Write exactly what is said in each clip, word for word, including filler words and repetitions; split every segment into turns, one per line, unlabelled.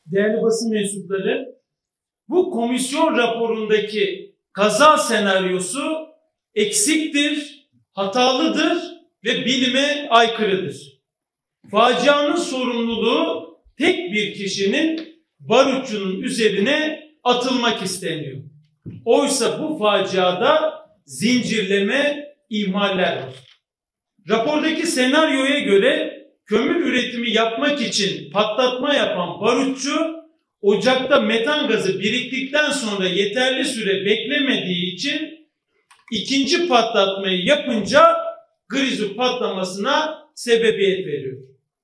değerli basın mensupları, bu komisyon raporundaki kaza senaryosu eksiktir, hatalıdır ve bilime aykırıdır. Facianın sorumluluğu tek bir kişinin, barutçunun üzerine atılmak isteniyor. Oysa bu faciada zincirleme ihmaller var. Rapordaki senaryoya göre kömür üretimi yapmak için patlatma yapan barutçu, ocakta metan gazı biriktikten sonra yeterli süre beklemediği için ikinci patlatmayı yapınca grizu patlamasına sebebiyet veriyor.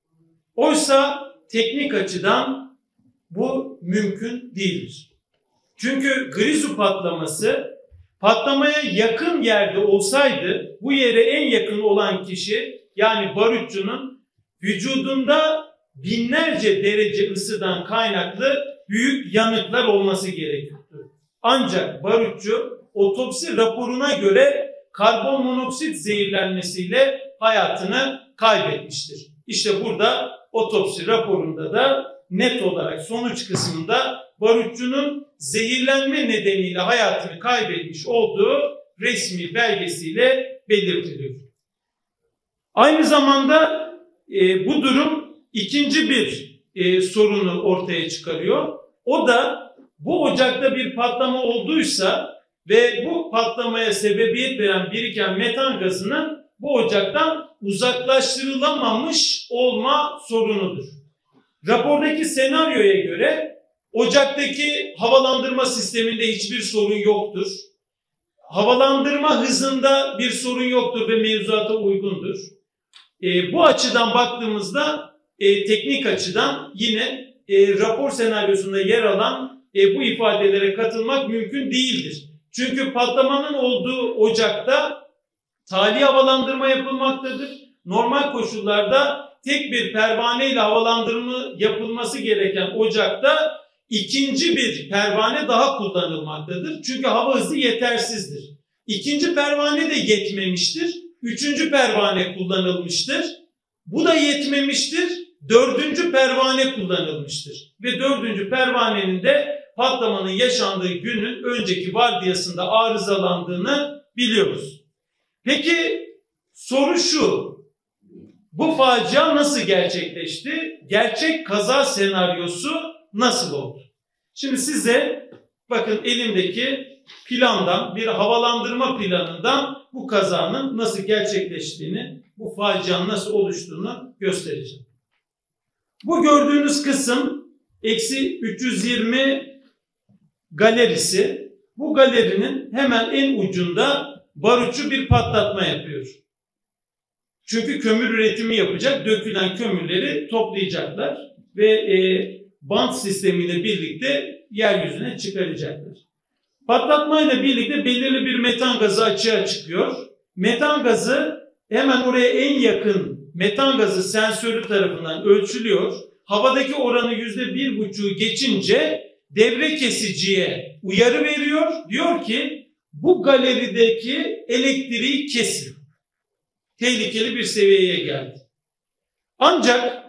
Oysa teknik açıdan bu mümkün değildir. Çünkü grizu patlaması patlamaya yakın yerde olsaydı, bu yere en yakın olan kişi, yani barutçunun vücudunda binlerce derece ısıdan kaynaklı büyük yanıklar olması gerekiyordu. Ancak barutçu otopsi raporuna göre karbon monoksit zehirlenmesiyle hayatını kaybetmiştir. İşte burada otopsi raporunda da net olarak sonuç kısmında barutçunun zehirlenme nedeniyle hayatını kaybetmiş olduğu resmi belgesiyle belirtiliyor. Aynı zamanda e, bu durum ikinci bir e, sorunu ortaya çıkarıyor. O da bu ocakta bir patlama olduysa ve bu patlamaya sebebiyet veren biriken metan gazının bu ocaktan uzaklaştırılamamış olma sorunudur. Rapordaki senaryoya göre ocaktaki havalandırma sisteminde hiçbir sorun yoktur. Havalandırma hızında bir sorun yoktur ve mevzuata uygundur. E, bu açıdan baktığımızda e, teknik açıdan yine e, rapor senaryosunda yer alan e, bu ifadelere katılmak mümkün değildir. Çünkü patlamanın olduğu ocakta tali havalandırma yapılmaktadır. Normal koşullarda tek bir pervane ile havalandırma yapılması gereken ocakta ikinci bir pervane daha kullanılmaktadır. Çünkü hava hızı yetersizdir. İkinci pervane de yetmemiştir. Üçüncü pervane kullanılmıştır. Bu da yetmemiştir. Dördüncü pervane kullanılmıştır. Ve dördüncü pervanenin de patlamanın yaşandığı günün önceki vardiyasında arızalandığını biliyoruz. Peki soru şu: bu facia nasıl gerçekleşti? Gerçek kaza senaryosu nasıl oldu? Şimdi size bakın elimdeki plandan, bir havalandırma planından bu kazanın nasıl gerçekleştiğini, bu facianın nasıl oluştuğunu göstereceğim. Bu gördüğünüz kısım eksi üç yüz yirmi galerisi. Bu galerinin hemen en ucunda barutçu bir patlatma yapıyor. Çünkü kömür üretimi yapacak, dökülen kömürleri toplayacaklar ve e, bant sistemiyle birlikte yeryüzüne çıkaracaklar. Patlatmayla birlikte belirli bir metan gazı açığa çıkıyor. Metan gazı hemen oraya en yakın metan gazı sensörü tarafından ölçülüyor. Havadaki oranı yüzde bir buçuğu geçince devre kesiciye uyarı veriyor. Diyor ki bu galerideki elektriği kesin. Tehlikeli bir seviyeye geldi. Ancak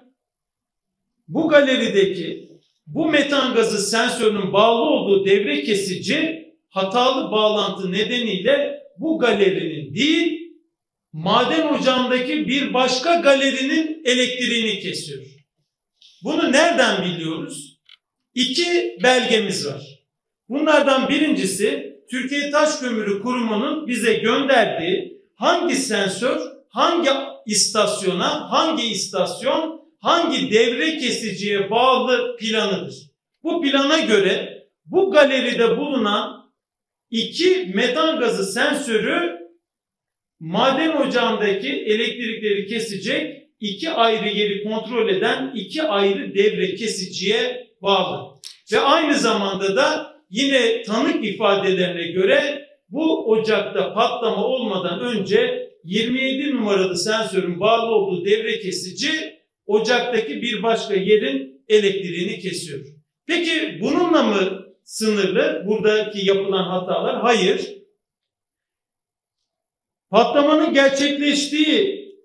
bu galerideki bu metan gazı sensörünün bağlı olduğu devre kesici hatalı bağlantı nedeniyle bu galerinin değil, maden ocağındaki bir başka galerinin elektriğini kesiyor. Bunu nereden biliyoruz? İki belgemiz var. Bunlardan birincisi Türkiye Taş Kömürü Kurumu'nun bize gönderdiği hangi sensör, hangi istasyona, hangi istasyon, hangi devre kesiciye bağlı planıdır. Bu plana göre bu galeride bulunan iki metan gazı sensörü maden ocağındaki elektrikleri kesecek iki ayrı yeri kontrol eden iki ayrı devre kesiciye bağlı. Ve aynı zamanda da yine tanık ifadelerine göre bu ocakta patlama olmadan önce yirmi yedi numaralı sensörün bağlı olduğu devre kesici ocaktaki bir başka yerin elektriğini kesiyor. Peki bununla mı sınırlı buradaki yapılan hatalar? Hayır. Patlamanın gerçekleştiği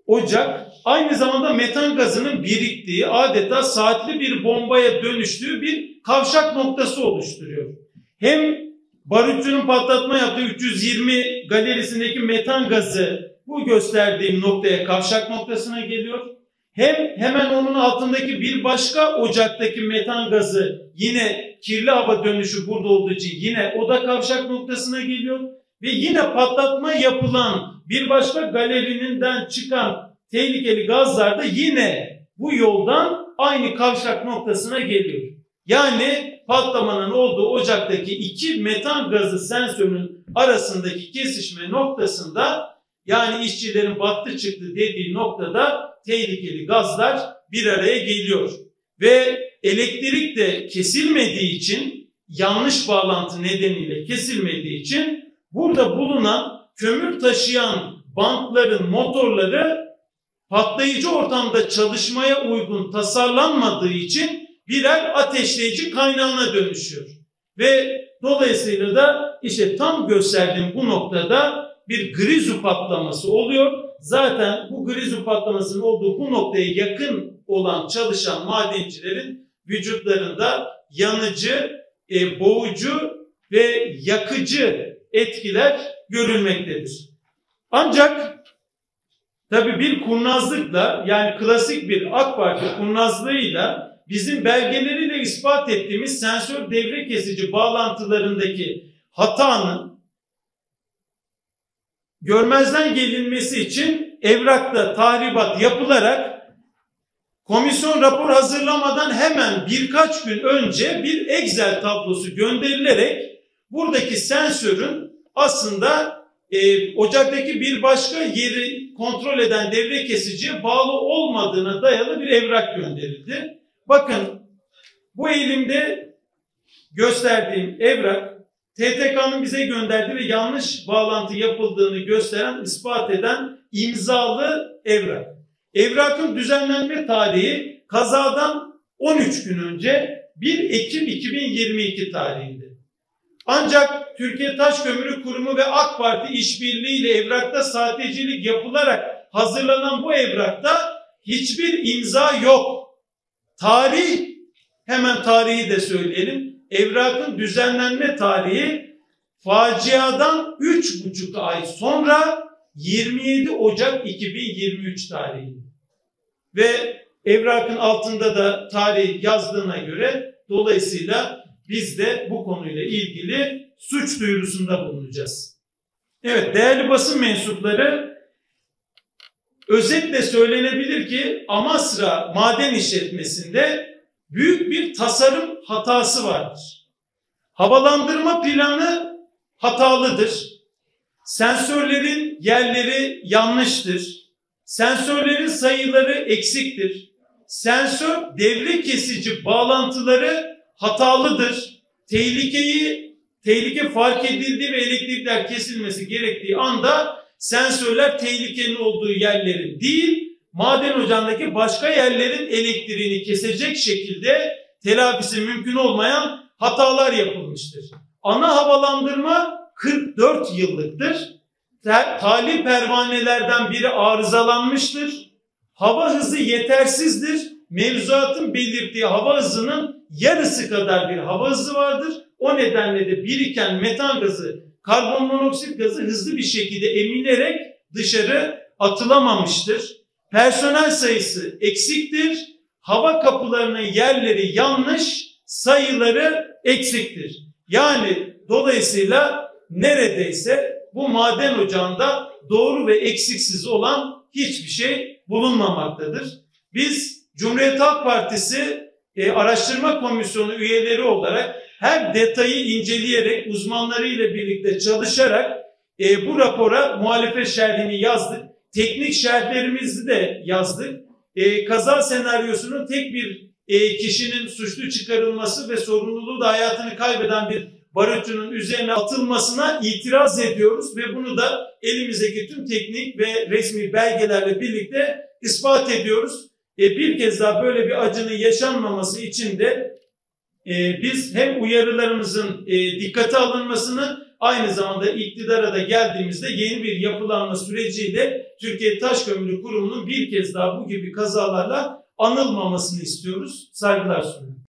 ocak aynı zamanda metan gazının biriktiği, adeta saatli bir bombaya dönüştüğü bir kavşak noktası oluşturuyor. Hem barutçunun patlatma yaptığı üç yüz yirmi galerisindeki metan gazı bu gösterdiğim noktaya, kavşak noktasına geliyor. Hem hemen onun altındaki bir başka ocaktaki metan gazı, yine kirli hava dönüşü burada olduğu için yine o da kavşak noktasına geliyor. Ve yine patlatma yapılan bir başka galerininden çıkan tehlikeli gazlar da yine bu yoldan aynı kavşak noktasına geliyor. Yani patlamanın olduğu ocaktaki iki metan gazı sensörünün arasındaki kesişme noktasında, yani işçilerin battı çıktı dediği noktada tehlikeli gazlar bir araya geliyor. Ve elektrik de kesilmediği için, yanlış bağlantı nedeniyle kesilmediği için burada bulunan kömür taşıyan bantların motorları patlayıcı ortamda çalışmaya uygun tasarlanmadığı için birer ateşleyici kaynağına dönüşüyor. Ve dolayısıyla da işte tam gösterdiğim bu noktada bir grizu patlaması oluyor. Zaten bu grizu patlamasının olduğu bu noktaya yakın olan çalışan madencilerin vücutlarında yanıcı, e, boğucu ve yakıcı etkiler görülmektedir. Ancak tabii bir kurnazlıkla, yani klasik bir AK Parti kurnazlığıyla bizim belgeleriyle ispat ettiğimiz sensör devre kesici bağlantılarındaki hatanın görmezden gelinmesi için evrakta tahribat yapılarak komisyon rapor hazırlamadan hemen birkaç gün önce bir Excel tablosu gönderilerek buradaki sensörün aslında e, ocaktaki bir başka yeri kontrol eden devre kesiciye bağlı olmadığına dayalı bir evrak gönderildi. Bakın bu elimde gösterdiğim evrak T T K'nın bize gönderdiği ve yanlış bağlantı yapıldığını gösteren, ispat eden imzalı evrak. Evrakın düzenlenme tarihi kazadan on üç gün önce bir Ekim iki bin yirmi iki tarihinde. Ancak Türkiye Taş Kömürü Kurumu ve AK Parti işbirliğiyle evrakta sahtecilik yapılarak hazırlanan bu evrakta hiçbir imza yok. Tarih, hemen tarihi de söyleyelim. Evrakın düzenlenme tarihi faciadan üç buçuk ay sonra yirmi yedi Ocak iki bin yirmi üç tarihinde. Ve evrakın altında da tarih yazdığına göre dolayısıyla biz de bu konuyla ilgili suç duyurusunda bulunacağız. Evet, değerli basın mensupları, özetle söylenebilir ki Amasra Maden İşletmesi'nde büyük bir tasarım hatası vardır. Havalandırma planı hatalıdır. Sensörlerin yerleri yanlıştır. Sensörlerin sayıları eksiktir. Sensör devre kesici bağlantıları hatalıdır. Tehlikeyi, tehlike fark edildiği ve elektrikler kesilmesi gerektiği anda sensörler tehlikenin olduğu yerlerin değil, maden ocağındaki başka yerlerin elektriğini kesecek şekilde telafisi mümkün olmayan hatalar yapılmıştır. Ana havalandırma kırk dört yıllıktır. Tali pervanelerden biri arızalanmıştır. Hava hızı yetersizdir. Mevzuatın belirttiği hava hızının yarısı kadar bir hava hızı vardır. O nedenle de biriken metan gazı, karbon monoksit gazı hızlı bir şekilde emilerek dışarı atılamamıştır. Personel sayısı eksiktir. Hava kapılarının yerleri yanlış, sayıları eksiktir. Yani dolayısıyla neredeyse bu maden ocağında doğru ve eksiksiz olan hiçbir şey bulunmamaktadır. Biz Cumhuriyet Halk Partisi e, Araştırma Komisyonu üyeleri olarak her detayı inceleyerek, uzmanlarıyla birlikte çalışarak e, bu rapora muhalefet şerhini yazdık. Teknik şerhlerimizi de yazdık. E, kaza senaryosunun tek bir e, kişinin suçlu çıkarılması ve sorumluluğu da hayatını kaybeden bir barutçunun üzerine atılmasına itiraz ediyoruz ve bunu da elimizdeki tüm teknik ve resmi belgelerle birlikte ispat ediyoruz. E, bir kez daha böyle bir acının yaşanmaması için de e, biz hem uyarılarımızın e, dikkate alınmasını aynı zamanda iktidara da geldiğimizde yeni bir yapılanma süreciyle Türkiye Taş Kömürü Kurumu'nun bir kez daha bu gibi kazalarla anılmamasını istiyoruz. Saygılar sunuyorum.